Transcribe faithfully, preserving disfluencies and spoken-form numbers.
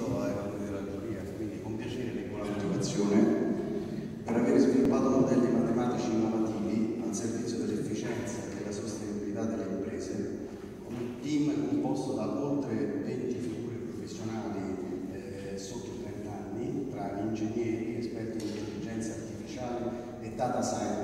sito Aeroporti della Giuria, quindi con piacere leggo la motivazione. Per aver sviluppato modelli matematici innovativi al servizio dell'efficienza e della sostenibilità delle imprese, con un team composto da oltre venti figure professionali eh, sotto i trenta anni, tra ingegneri, esperti in intelligenza artificiale e data science